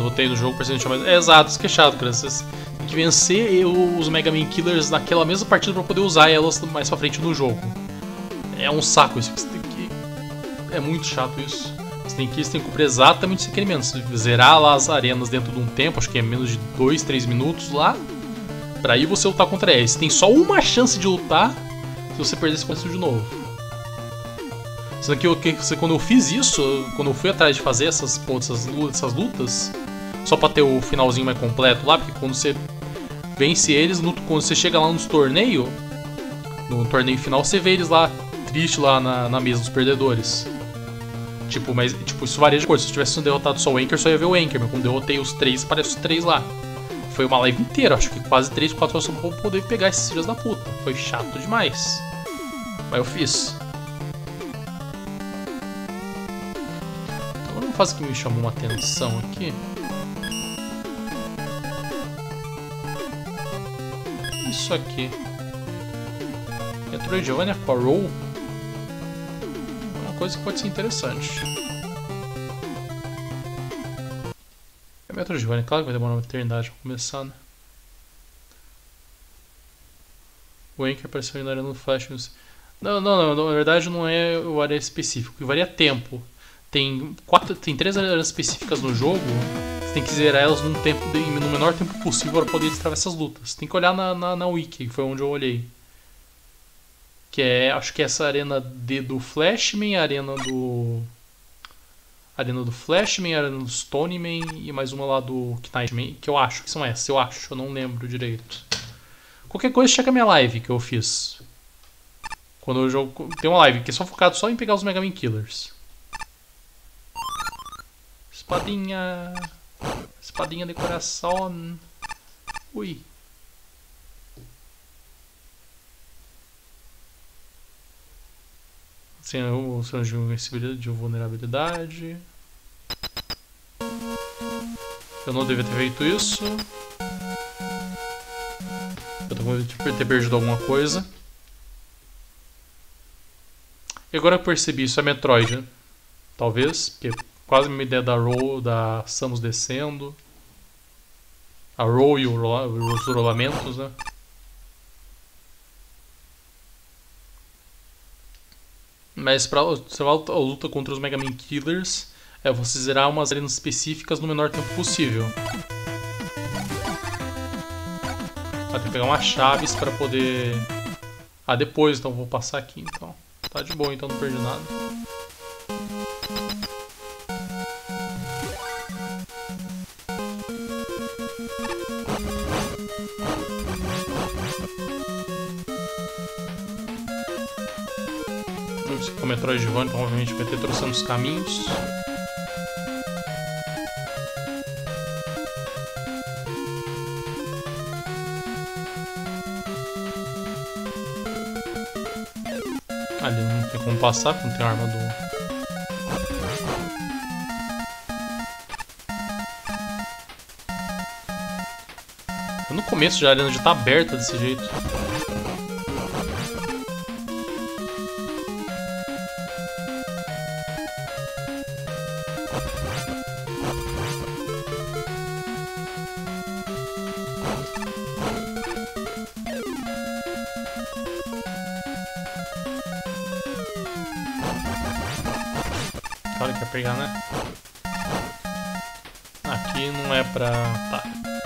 voltei no jogo, percebi que mais... É exato, isso que é chato, cara. Vocês têm que vencer os Mega Man Killers naquela mesma partida pra poder usar elas mais pra frente no jogo. É um saco isso, você tem que... É muito chato isso. Você tem que cumprir exatamente esse requerimento. Zerar lá as arenas dentro de um tempo, acho que é menos de 2, 3 minutos lá. Pra aí você lutar contra eles. Você tem só uma chance de lutar se você perder esse começo de novo. Sendo que quando eu fiz isso, quando eu fui atrás de fazer essas lutas, só pra ter o finalzinho mais completo lá, porque quando você vence eles, quando você chega lá no torneio final, você vê eles lá, triste lá na mesa dos perdedores. Mas isso varia de cor. Se eu tivesse derrotado só o Anchor, só ia ver o Anchor, mas quando eu derrotei os três, aparece os três lá. Foi uma live inteira, acho que quase 3, 4 horas só pra poder pegar esses filhos da puta. Foi chato demais. Mas eu fiz. Agora uma fase que me chamou uma atenção aqui. Isso aqui. Metroidvania com a Roll. É uma coisa que pode ser interessante. É Metroidvania, claro que vai demorar uma eternidade pra começar, né? O Anchor apareceu na Arena do Flash. Não, na verdade não é o área específico, que varia tempo. Tem 3 áreas específicas no jogo, você tem que zerar elas no menor tempo possível para poder destravar essas lutas. Tem que olhar na wiki, que foi onde eu olhei. Que é, acho que é essa arena do Flashman, a arena do Flashman, a arena do Stoneman e mais uma lá do Knightman, que eu acho que são essas, eu não lembro direito. Qualquer coisa, checa a minha live que eu fiz. Quando o jogo tem uma live que é só focado só em pegar os Mega Man Killers. Espadinha de coração. Ui. Sem o de vulnerabilidade. Eu não devia ter feito isso. Eu tô com medo de ter perdido alguma coisa. E agora eu percebi, isso é Metroid, né? Talvez, porque quase uma ideia da Roll, da Samus descendo. A Roll e os rolamentos, né? Mas pra você a luta contra os Mega Man Killers é você zerar umas arenas específicas no menor tempo possível. Vai ter que pegar umas chaves para poder... Ah, depois, então vou passar aqui, então. Tá de boa, então não perdi nada. Com o Metroidvania, então obviamente vai ter trocentos caminhos. Ali não tem como passar, porque não tem arma do... No começo já a arena já tá aberta desse jeito. Claro que quer pegar, né? Aqui não é pra... Tá.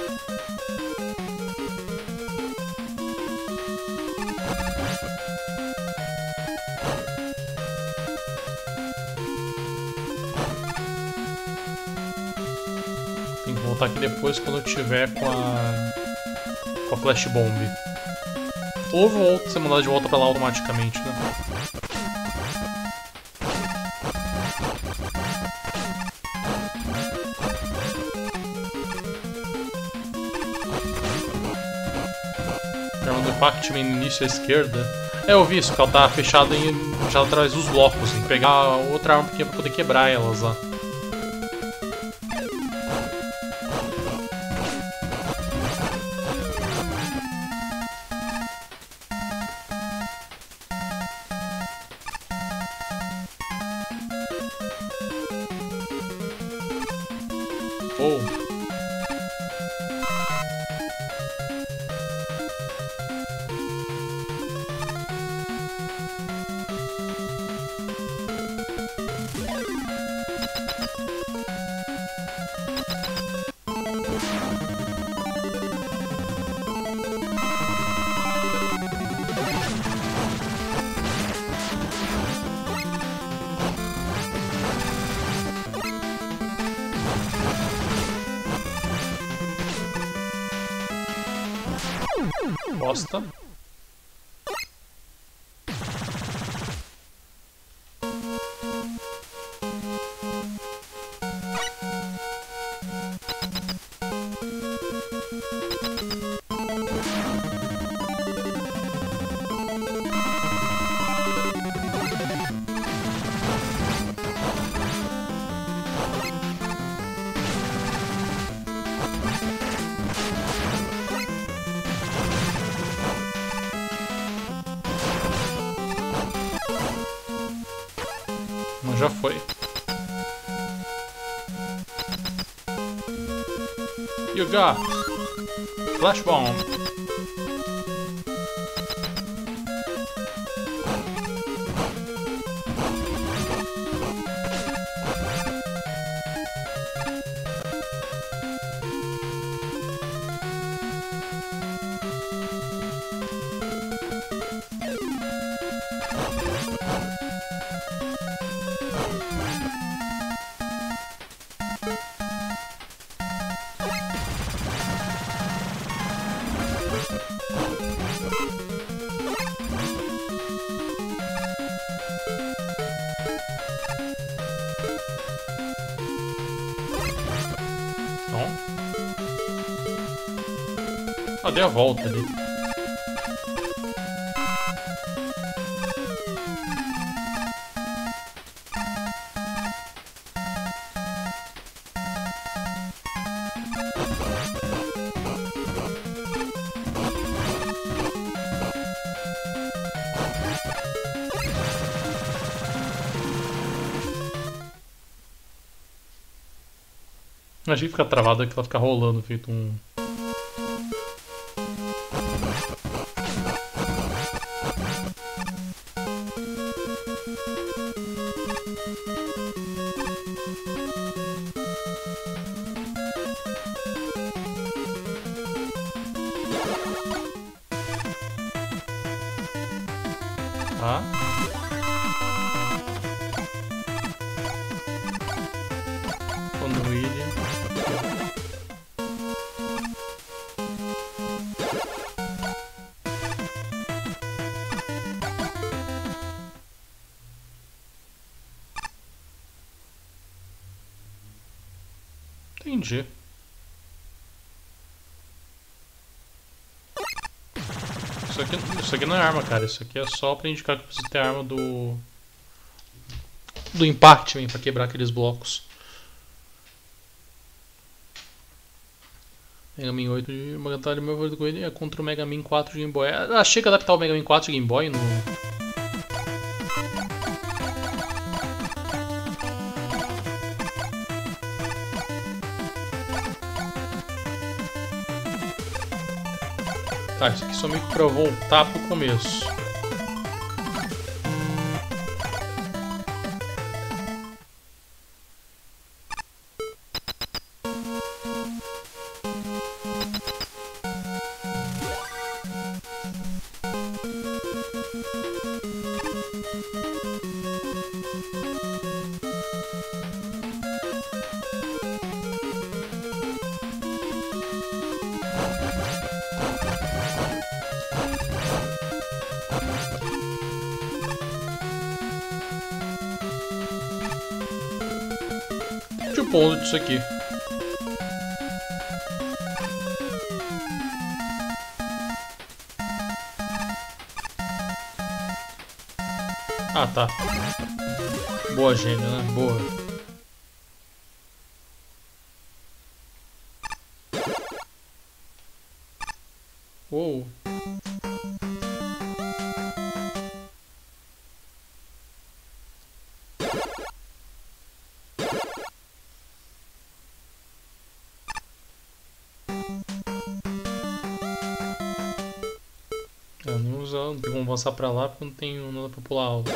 Tem que voltar aqui depois quando eu tiver com a Flash Bomb. Ou volto ser mandado de volta pra lá automaticamente, né? Arma do Pac-Man no início à esquerda. É, eu vi isso, que ela tá fechada atrás dos blocos. Tem que pegar outra arma pequena pra poder quebrar elas lá. Oh. Bosta. Já foi. You got Flash Bomb. Dei a volta ali. Imagina ficar travado aqui, ela ficar rolando, feito um... Tá. Quando ele... Entendi. Isso aqui não é arma, cara. Isso aqui é só pra indicar que eu preciso ter a arma do Impactman pra quebrar aqueles blocos. Mega Man 8 de uma batalha meu favorito com ele é contra o Mega Man 4 de Game Boy. Achei que adaptar o Mega Man 4 de Game Boy no... Tá, isso aqui só meio que pra voltar pro começo. O ponto disso aqui. Ah, tá. Boa, gênio, né? Boa. Uou. Não tem como avançar pra lá porque não tenho nada pra pular alto.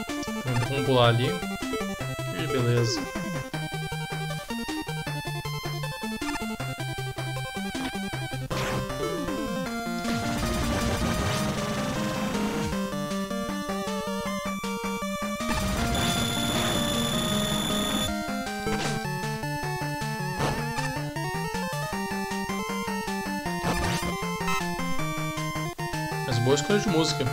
Vamos pular ali. E beleza. boa escolha de música.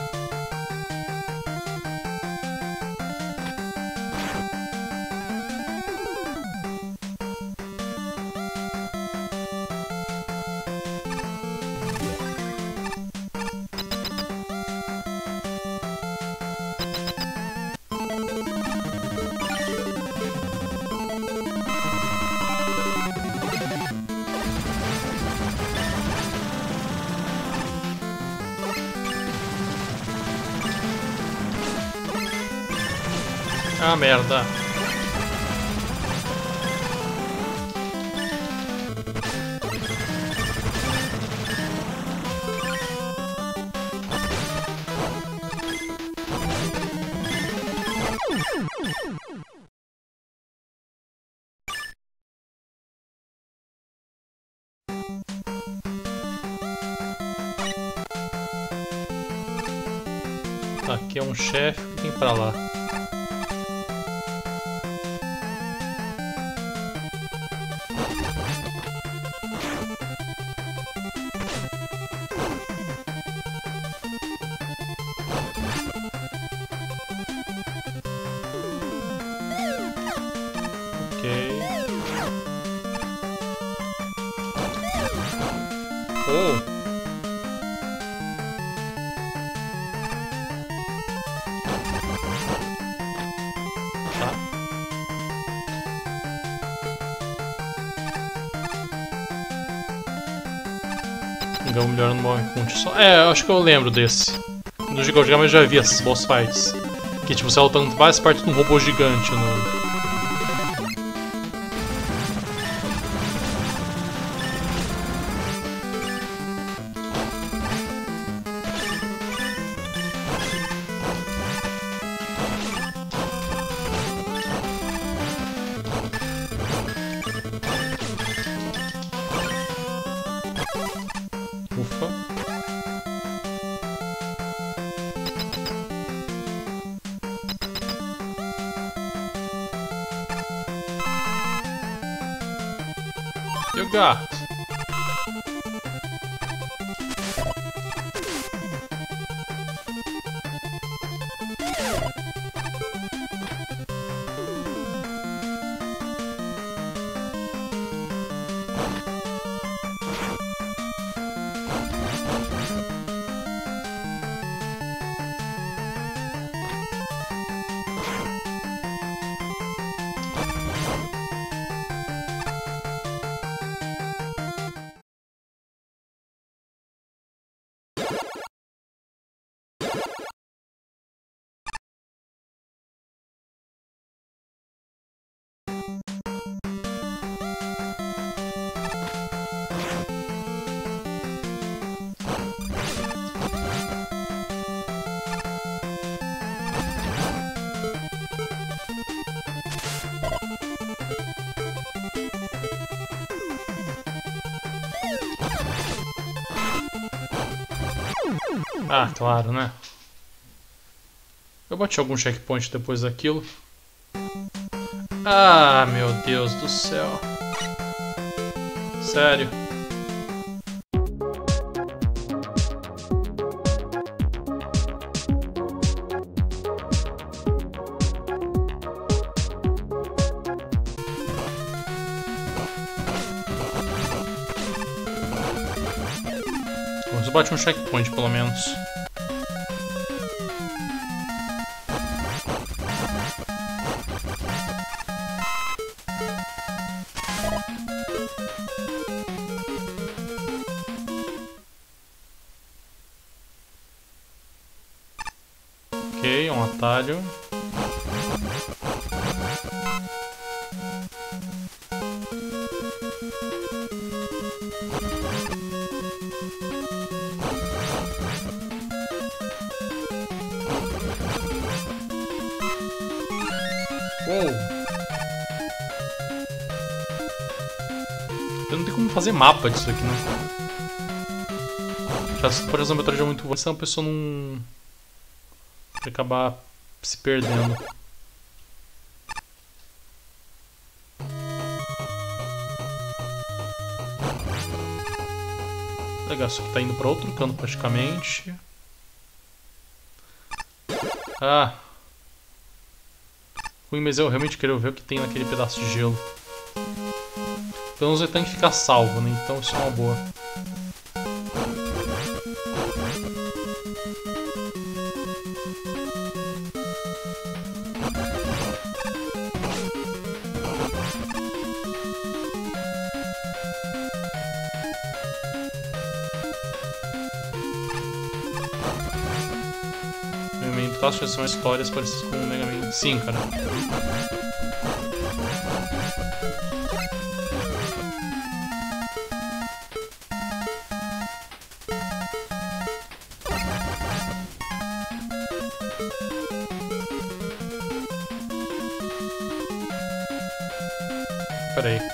Ah, merda. Tá, aqui é um chefe, o que tem pra lá? Oh. Tá. Vamos melhor no Monkey só. É, eu acho que eu lembro desse. No Giga Gama eu já vi esses boss fights. Que tipo, você lutando várias partes de um robô gigante no. Ufa. E o gato? Ah, claro, né? Eu bati algum checkpoint depois daquilo. Ah, meu Deus do céu. Sério. Vamos bater um checkpoint pelo menos. Ok, um atalho. Uou. Eu não tenho como fazer mapa disso aqui, né? Já se por exemplo a metragem é muito boa, senão a pessoa não vai acabar se perdendo. Legal, isso aqui tá indo pra outro canto praticamente. Ah. Ruim, mas eu realmente quero ver o que tem naquele pedaço de gelo. Pelo menos o tanque fica salvo, né? Então isso é uma boa. Fácil são histórias parecidas com o Mega Man. Sim, cara. Pera aí.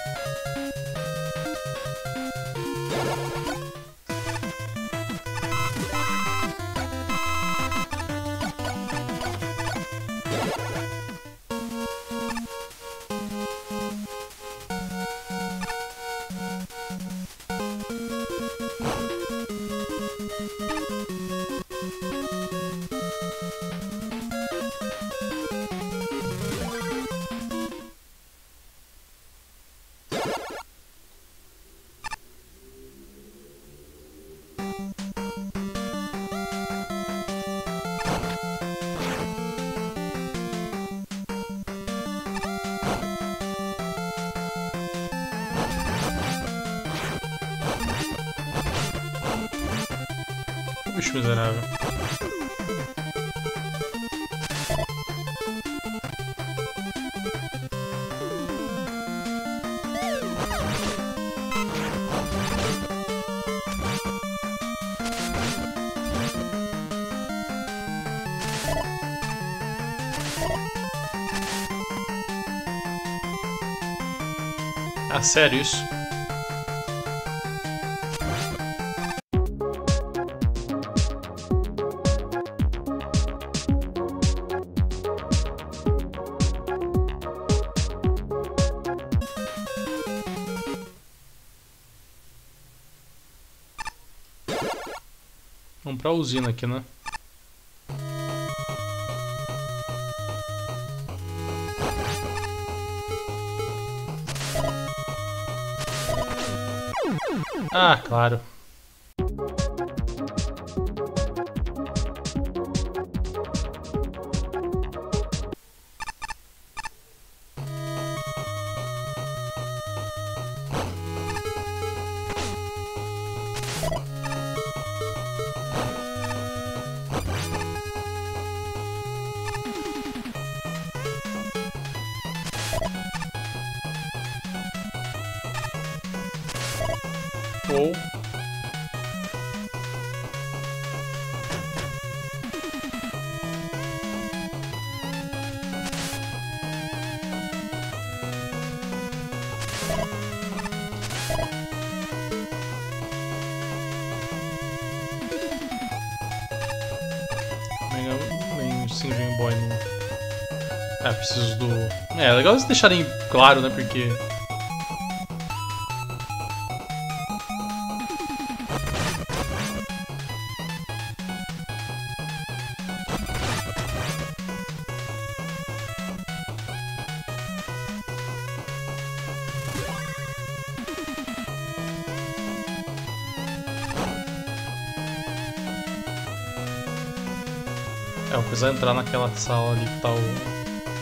Bicho miserável. Ah, sério isso? Vamos pra usina aqui, né? Ah, claro. Ou Sim, Game Boy não. É, preciso do. É legal eles deixarem claro, né? Porque. É, eu preciso entrar naquela sala ali que tá o.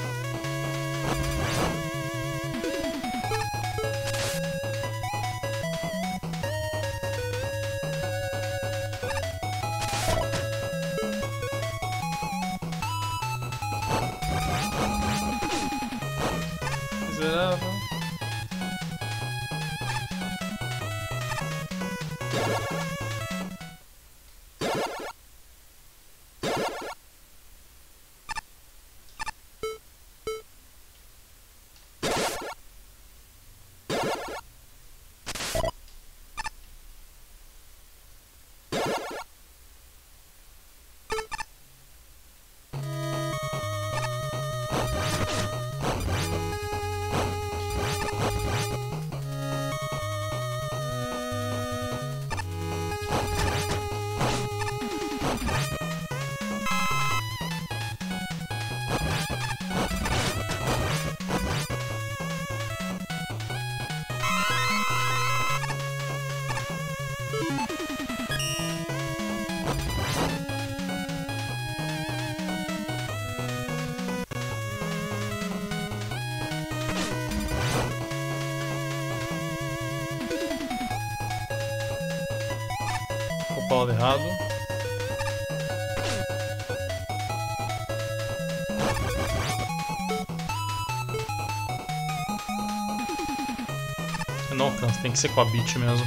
Miserável. falado errado. Não alcança, tem que ser com a Beach mesmo.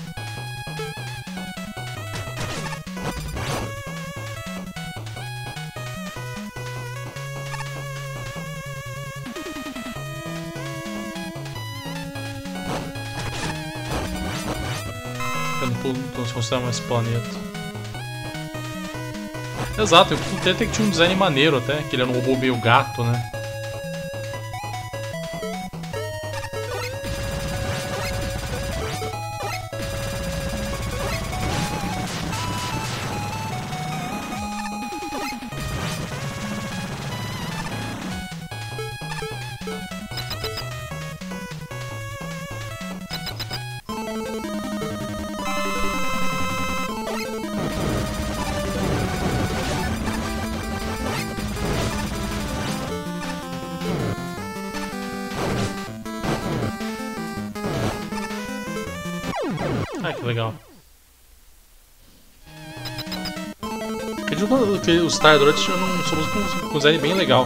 Eu não pulo, então se considera mais planeta. Exato, eu pulo até que tinha um design maneiro até, que ele era um robô meio gato, né? Ah, que legal. Acredito que os Star Droids tinham um somos com um design bem legal.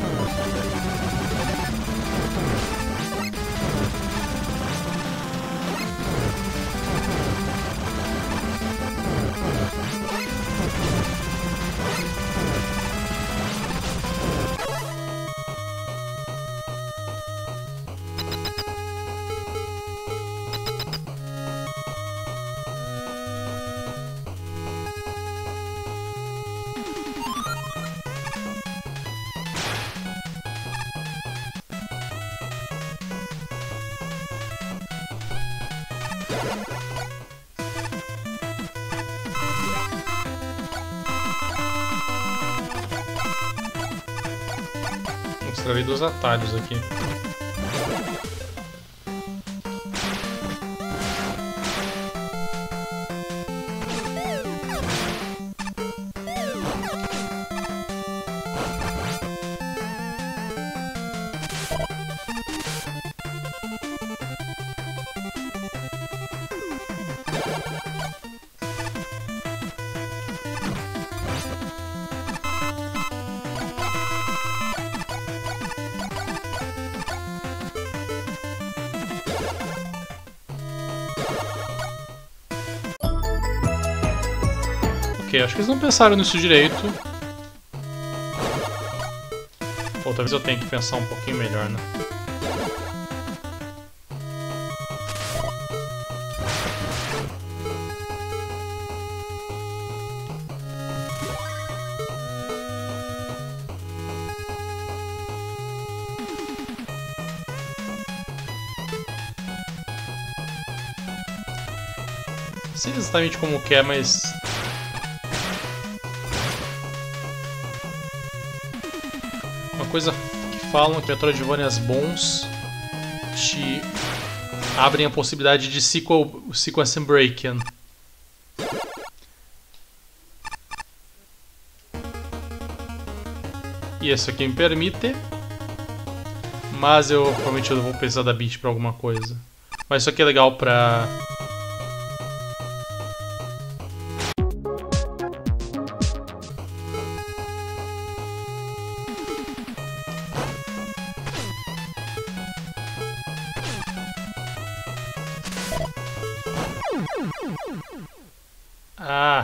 Mostrarei dos atalhos aqui. Ok, acho que eles não pensaram nisso direito. Ou talvez eu tenha que pensar um pouquinho melhor, né? Não sei exatamente como que é, mas... Uma coisa que falam que Metroidvanias bons te abrem a possibilidade de sequence break-in. E esse aqui me permite, mas provavelmente eu vou precisar da Beach pra alguma coisa. Mas isso aqui é legal pra... Ah,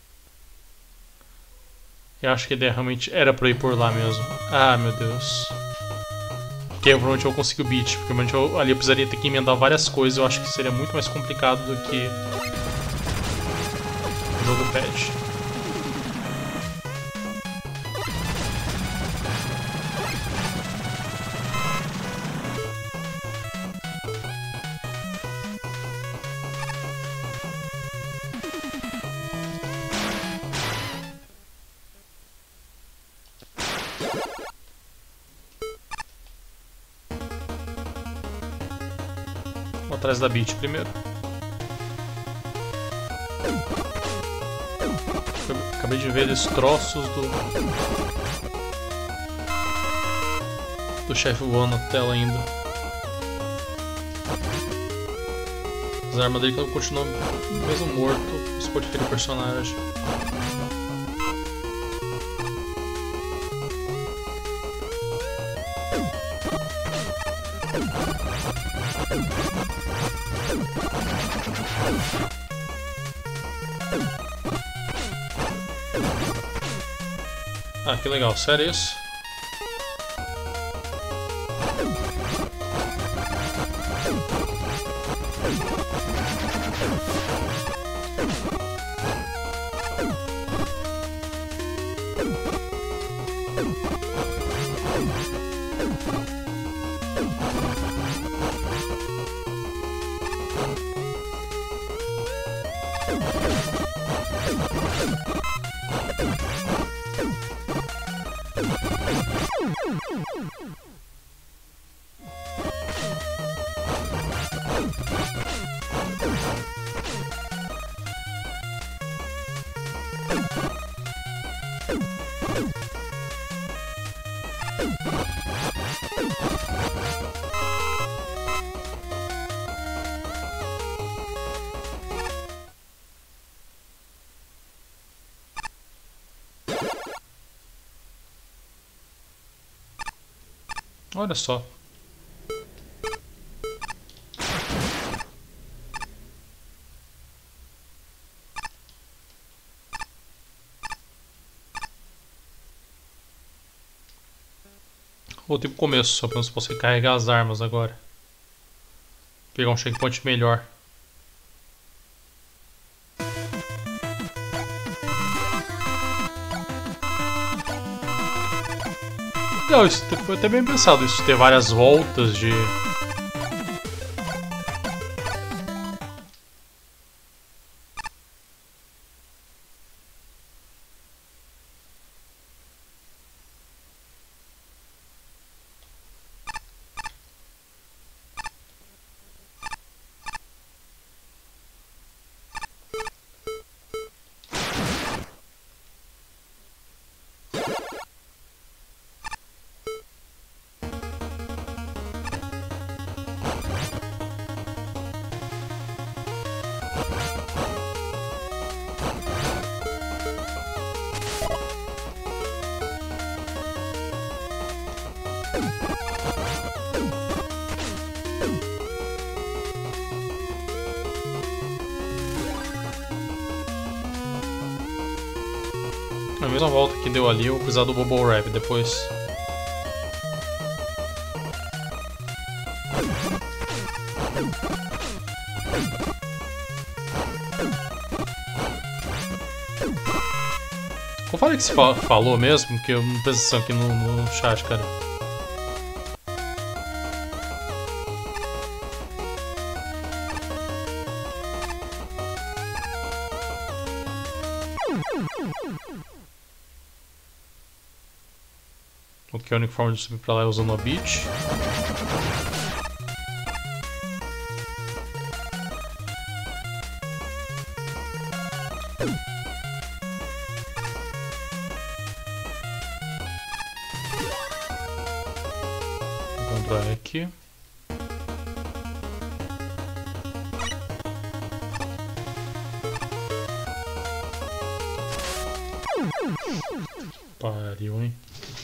eu acho que realmente era pra ir por lá mesmo. Ah, meu Deus. Porque provavelmente eu consigo o beat, porque provavelmente ali eu precisaria ter que emendar várias coisas. Eu acho que seria muito mais complicado do que o jogo pede. Vou atrás da Beach primeiro. Acabei de ver destroços do chefe voando na tela ainda. As armas dele continuam mesmo morto, você pode ferir o personagem. Ah, que legal, sério isso? Olha só. Voltei pro começo, só pra eu posso recarregar as armas agora. Pegar um checkpoint melhor. Não, isso foi até bem pensado, isso ter várias voltas de... A mesma volta que deu ali, eu vou precisar do Bubble Wrap depois. Qual falei que você falou mesmo? Que eu não prestei atenção aqui no chat, cara. Ok, a única forma de subir pra lá é usando a beach. Vou encontrar aqui. Pariu, hein?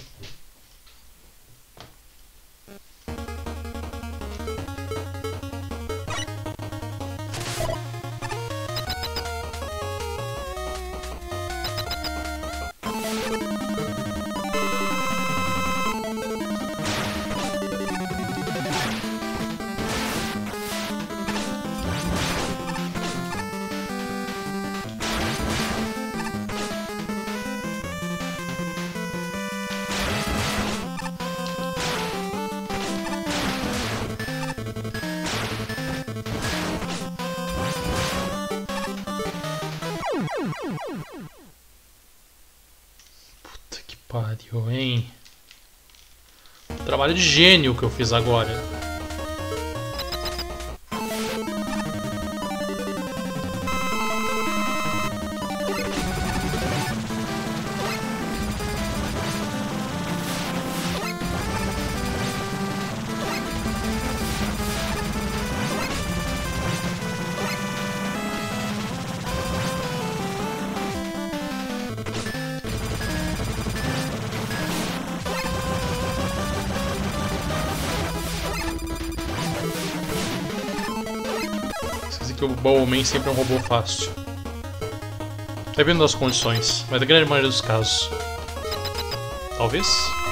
Puta que pariu, hein? Trabalho de gênio que eu fiz agora. que o Bowman sempre é um robô fácil. Dependendo das condições, mas da grande maioria dos casos. Talvez?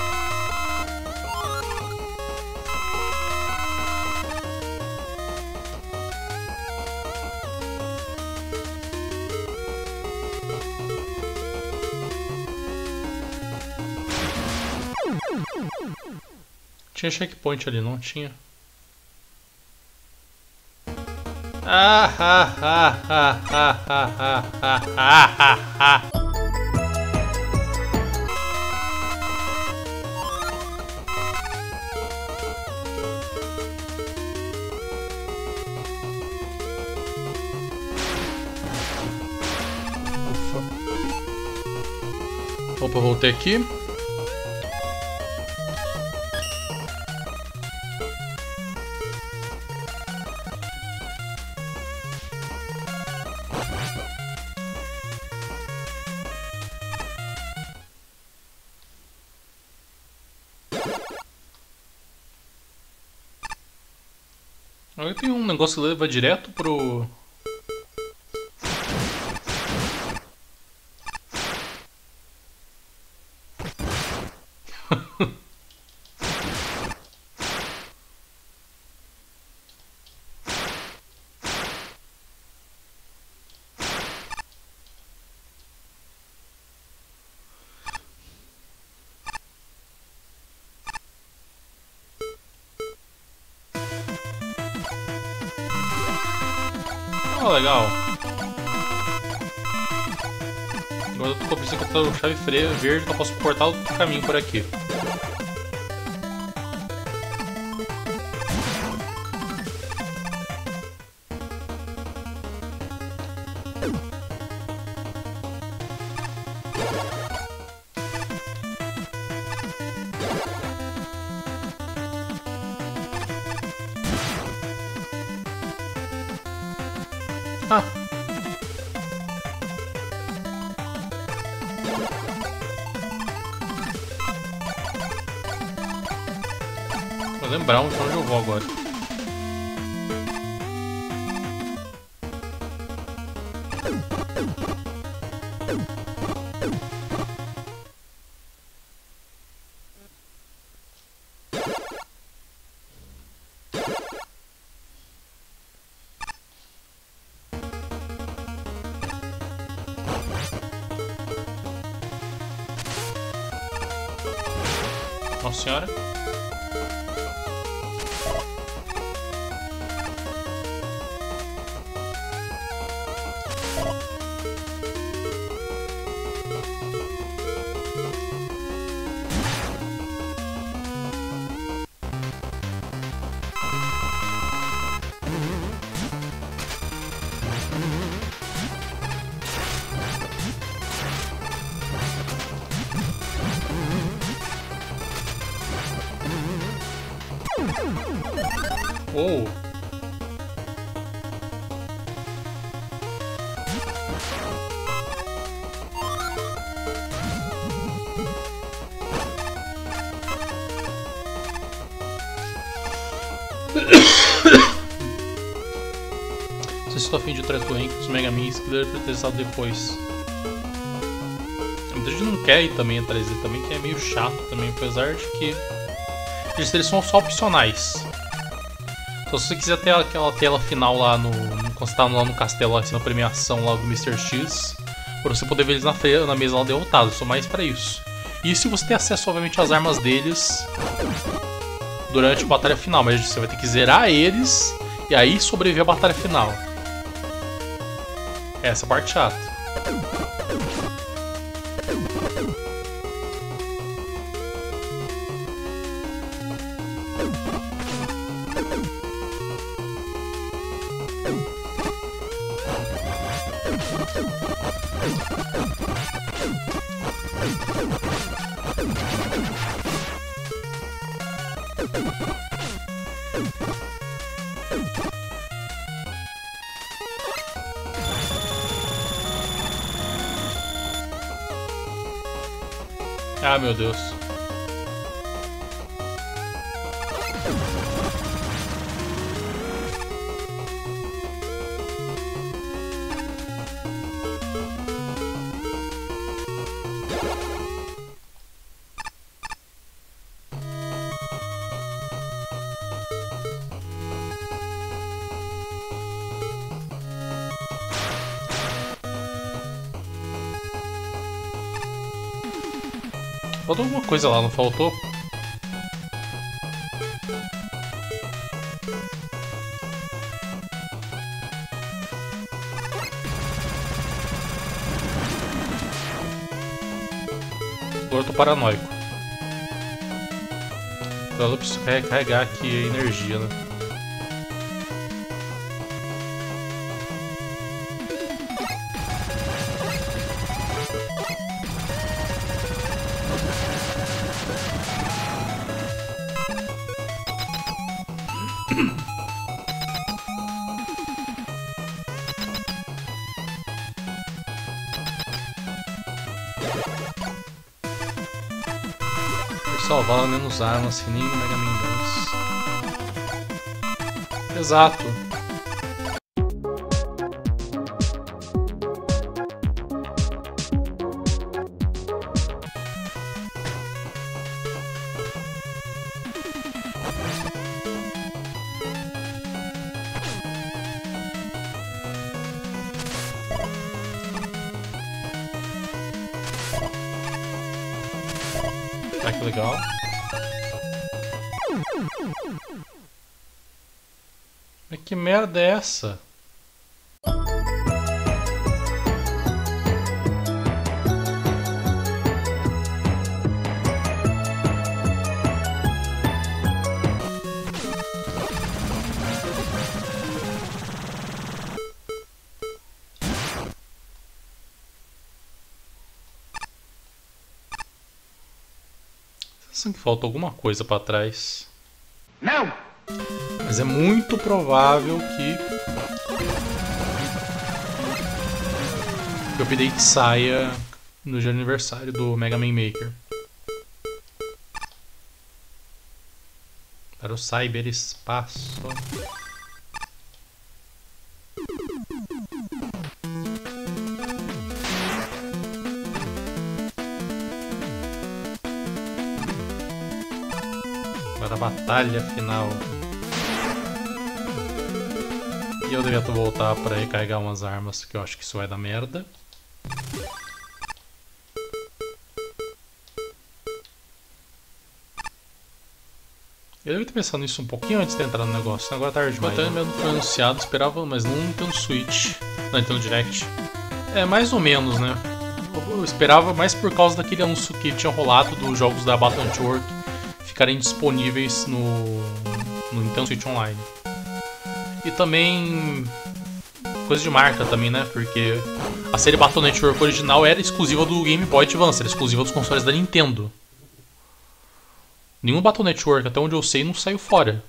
Tinha checkpoint ali, não tinha? Opa, voltei aqui. Agora tem um negócio que leva direto pro... Oh, legal. Agora eu tô com a bicicleta com chave verde, então eu posso cortar o caminho por aqui. Ah. Vou lembrar onde eu vou agora. Nossa senhora. Oh. Não sei se estou a fim de trazer os Mega Man Skiller para ter testado depois. Muita gente não quer ir também atrás dele também, que é meio chato também, apesar de que eles são só opcionais. Então se você quiser ter aquela tela final lá quando você tá lá no castelo, assim, na premiação lá do Mr. X, pra você poder ver eles na mesa lá derrotados, só mais pra isso. E se você tem acesso, obviamente, às armas deles durante a batalha final, mas você vai ter que zerar eles e aí sobreviver à batalha final. Essa é a parte chata. Ah, meu Deus. Faltou alguma coisa lá, não faltou? Agora eu tô paranoico. Então eu preciso carregar aqui a energia, né? Salvar menos armas que nem no Mega Man 2. Exato. Ah, que legal. Mas que merda é essa? Que falta alguma coisa pra trás. Não! Mas é muito provável que o update saia no dia de aniversário do Mega Man Maker. Para o cyberespaço. Para a batalha final. E eu devia voltar para recarregar umas armas, que eu acho que isso vai dar merda. Eu devia ter pensado nisso um pouquinho antes de entrar no negócio, agora é tarde demais. O Nintendo foi anunciado, esperava, mas não Nintendo Switch, não Nintendo Direct. É, mais ou menos, né? Eu esperava mais por causa daquele anúncio que tinha rolado dos jogos da Battle Network ficarem disponíveis no Nintendo Switch Online. E também coisa de marca também, né? Porque a série Battle Network original era exclusiva do Game Boy Advance, era exclusiva dos consoles da Nintendo. Nenhum Battle Network, até onde eu sei, não saiu fora.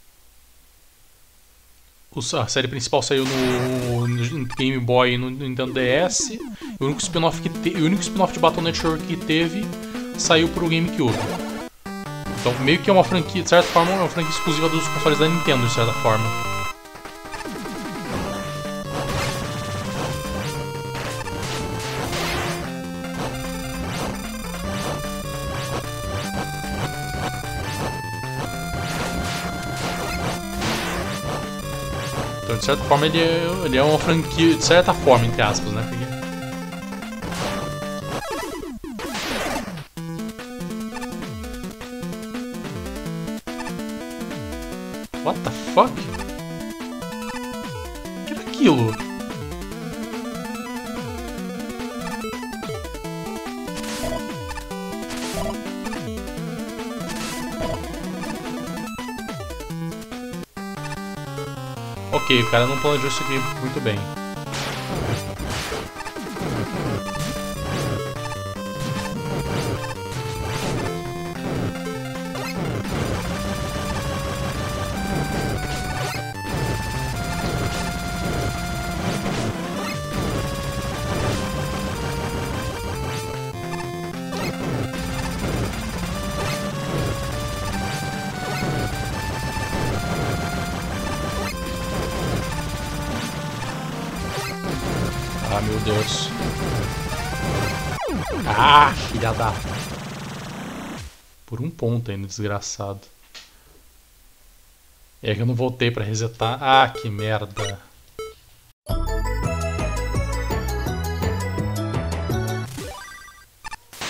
A série principal saiu no Game Boy e no Nintendo DS. E o único spin-off de Battle Network que teve saiu pro GameCube. Então meio que é uma franquia, de certa forma, é uma franquia exclusiva dos consoles da Nintendo, de certa forma. Então, de certa forma, ele é uma franquia, de certa forma, entre aspas, né? Porque... What the fuck? O que era aquilo? Ok, o cara não planejou isso aqui muito bem. Ah, meu Deus. Ah, filha da... Por um ponto ainda, desgraçado. É que eu não voltei pra resetar. Ah, que merda.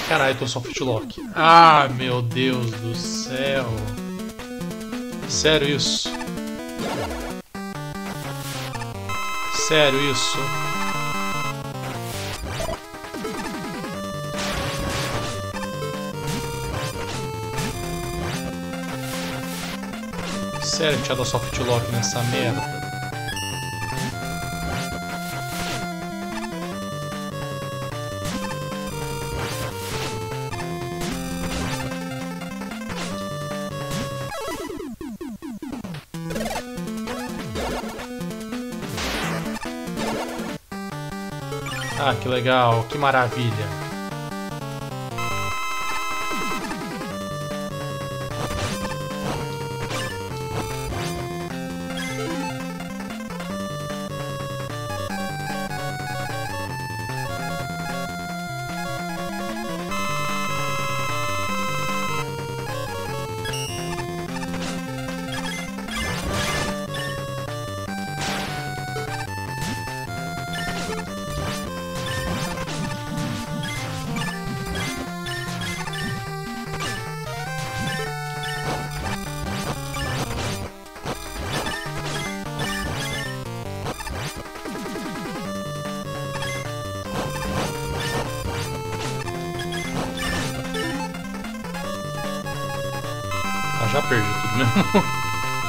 Caralho, tô soft lock. Ah, meu Deus do céu. Sério isso? Sério isso? Sério que tinha dado soft lock nessa merda? Ah, que legal, que maravilha. Ah, já perdi tudo mesmo.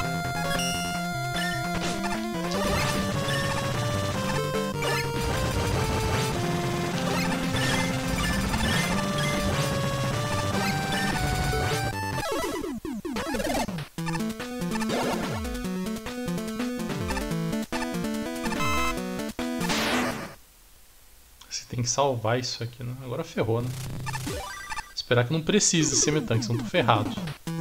Você tem que salvar isso aqui, né? Agora ferrou, né? Esperar que não precise ser metanque, senão tô ferrado.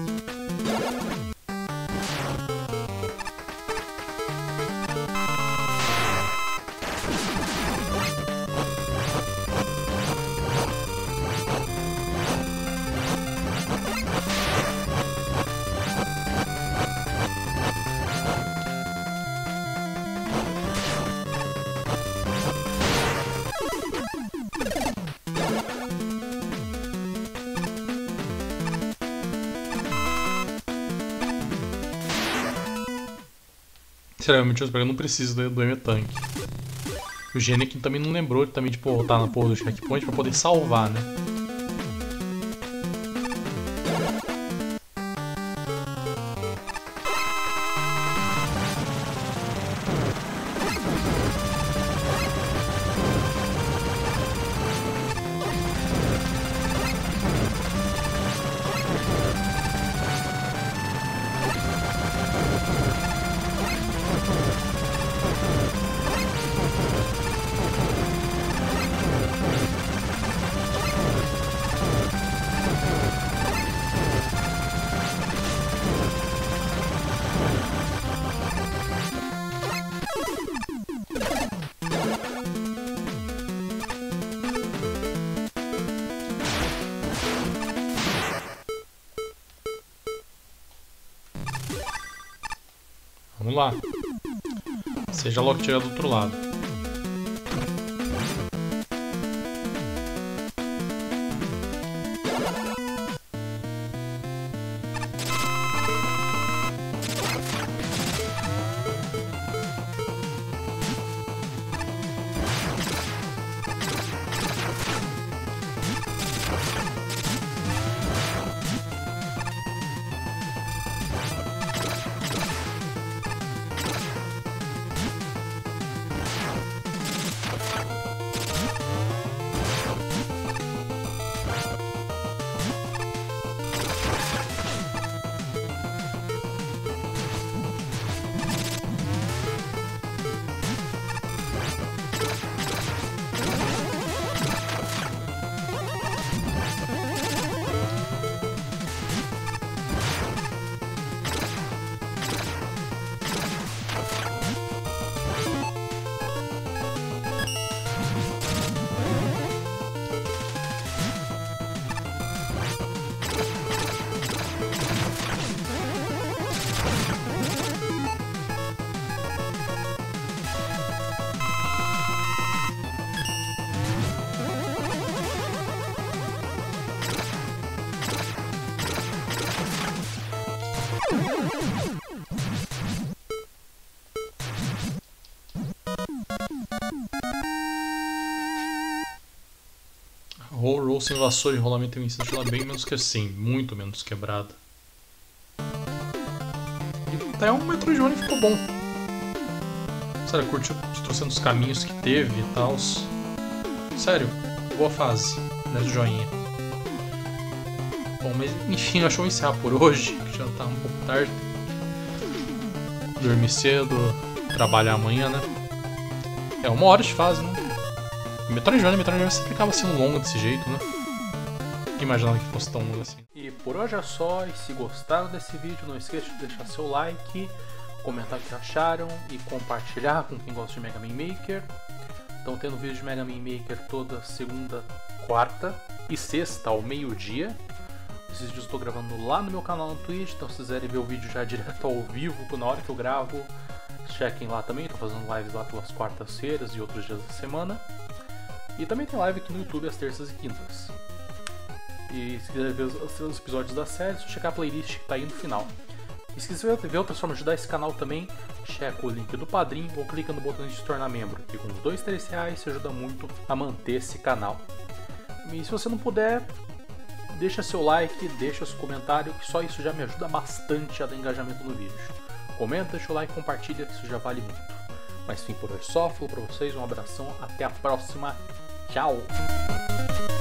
Sinceramente, eu não preciso do M-Tank. O Genic também não lembrou também de voltar na porra do checkpoint pra poder salvar, né? Vamos lá. Seja logo que chegar do outro lado. bolsa invasora e rolamento em incêndio, ela é bem menos que assim, muito menos quebrada. E até o Metroidvania ficou bom. Sério, curti os trocentos caminhos que teve e tal. Sério, boa fase, né, do joinha. Bom, mas enfim, acho que eu vou encerrar por hoje, que já tá um pouco tarde. Dormir cedo, trabalhar amanhã, né? É 1 hora de fase, né? Metroidvania sempre acaba sendo longo desse jeito, né? Não imaginava que fosse tão longo assim. E por hoje é só, e se gostaram desse vídeo, não esqueça de deixar seu like, comentar o que acharam e compartilhar com quem gosta de Mega Man Maker. Estão tendo vídeo de Mega Man Maker toda segunda, quarta e sexta ao meio-dia. Esses vídeos eu estou gravando lá no meu canal no Twitch, então se quiserem ver o vídeo já direto ao vivo, na hora que eu gravo, chequem lá também, estou fazendo lives lá pelas quartas-feiras e outros dias da semana. E também tem live aqui no YouTube às terças e quintas. E se quiser ver os episódios da série, é só checar a playlist que está aí no final. E se quiser ver outras formas de ajudar esse canal também, checa o link do Padrim ou clica no botão de se tornar membro, que com uns 2, 3 reais isso ajuda muito a manter esse canal. E se você não puder, deixa seu like, deixa seu comentário, que só isso já me ajuda bastante a dar engajamento no vídeo. Comenta, deixa o like, compartilha, que isso já vale muito. Mas enfim, por hoje só, falou pra vocês, um abração, até a próxima, tchau!